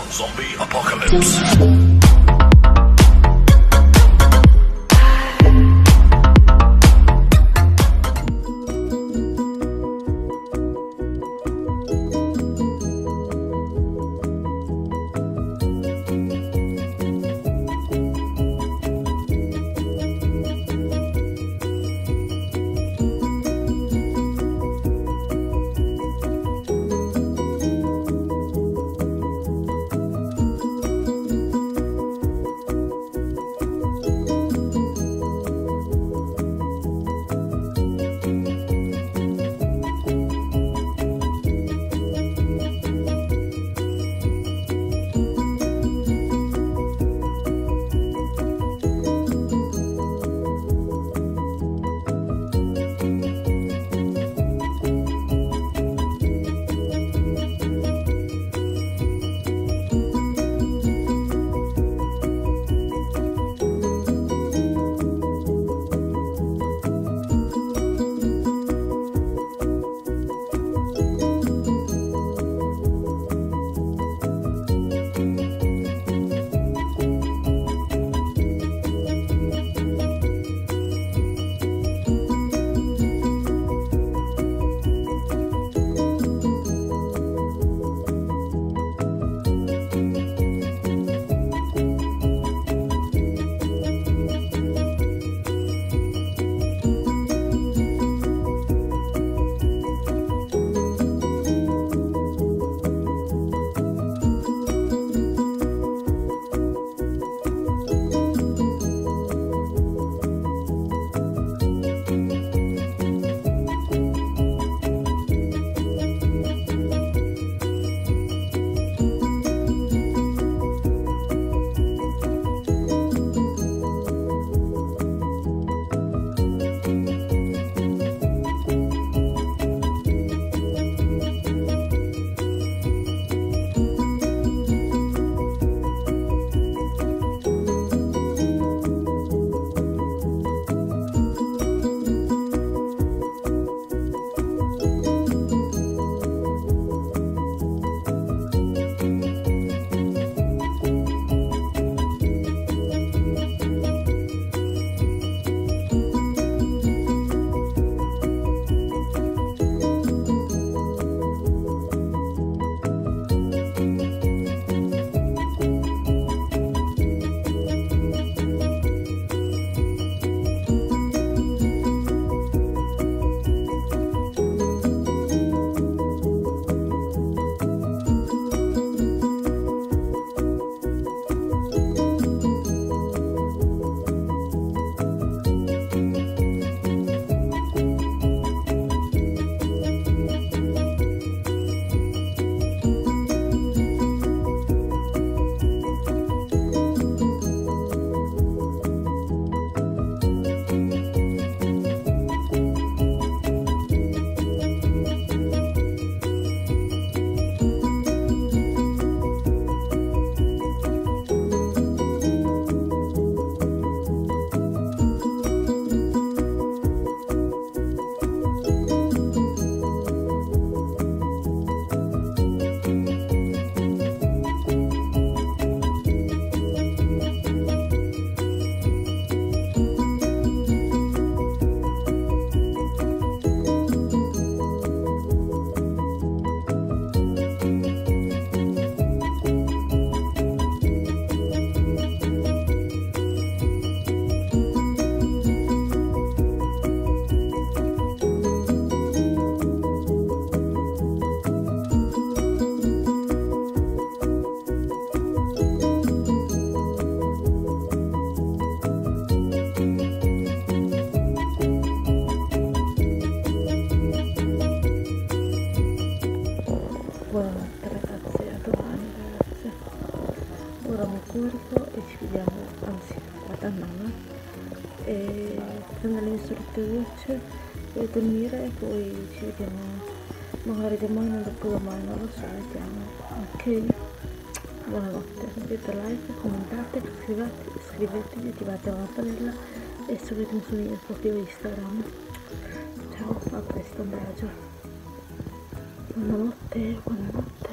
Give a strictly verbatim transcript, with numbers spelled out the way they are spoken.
Zombie apocalypse. Buonanotte ragazzi, a domani ragazzi. Ora mi curvo e ci vediamo, anzi vado a nonna e prendo le mie solite docce e dormire e poi ci vediamo magari domani o dopodomani, non lo so, vediamo. Ok? Buonanotte, mettete like, commentate, iscrivetevi, iscrivetevi, attivate la campanella e seguitemi sul mio profilo Instagram. Ciao, a presto, un bacio. Buonanotte, buonanotte.